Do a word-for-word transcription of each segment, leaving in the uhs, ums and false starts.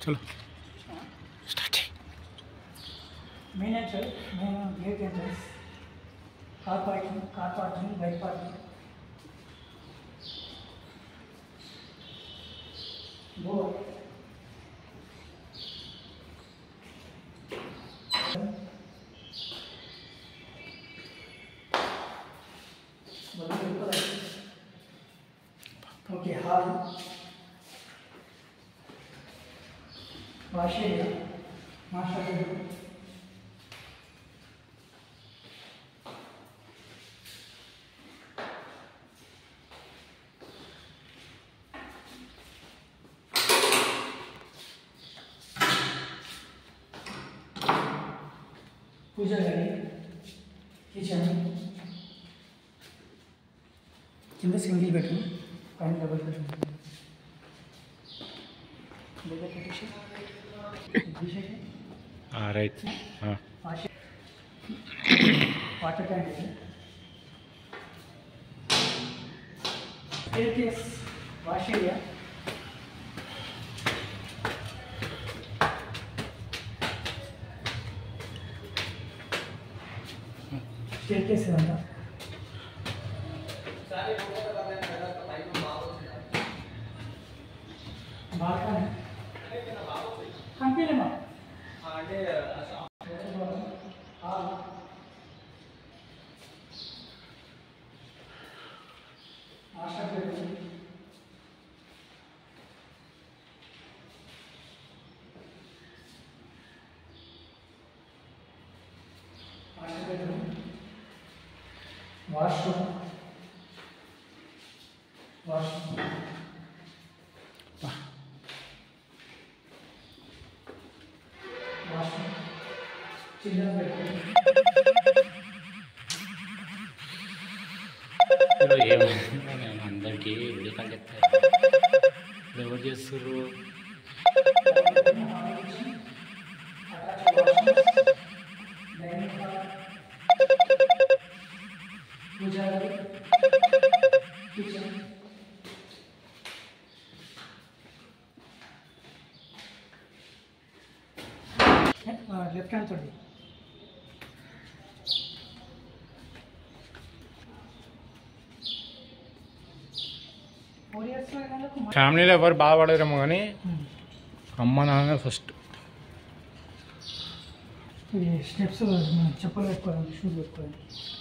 चलो start. Main entrance main gate entrance car parking car parking bike parking board okay hall wash area master bedroom puja गदी kitchen किंद single bedroom पైన double bedroom right water tank staircase wash area staircase अंతా balcony company में అంటే hall master bedroom master bedroom washroom washroom children bedroom अंदर की video call ఎవరు చేస్తారు पूजा किचन लेफ्ट हैंड थोड़ी ఫ్యామిలీలో ఎవరు బాధపడరేమో కానీ అమ్మ నాన్న ఫస్ట్. స్టెప్స్ చెప్పులు పెట్టుకోవాలి, షూస్ పెట్టుకోవాలి.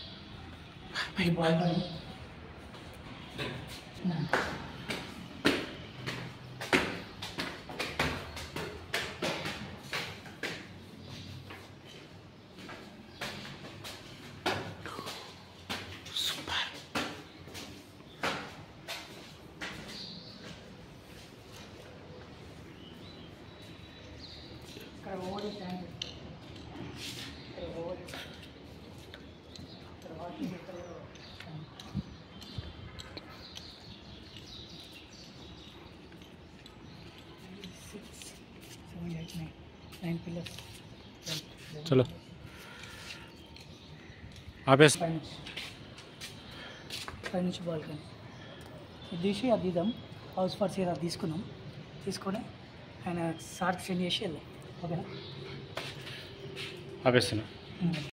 चलो ఆపేసి పైనుంచి బాల్కనీ ఇది తీసి అది ఇద్దాం. హౌస్ ఫర్ సేల్ అది తీసుకున్నాం. తీసుకొని ఆయన సార్కి సెండ్ చేసి వెళ్దాం. ఓకేనా? ఆపేస్తున్నా.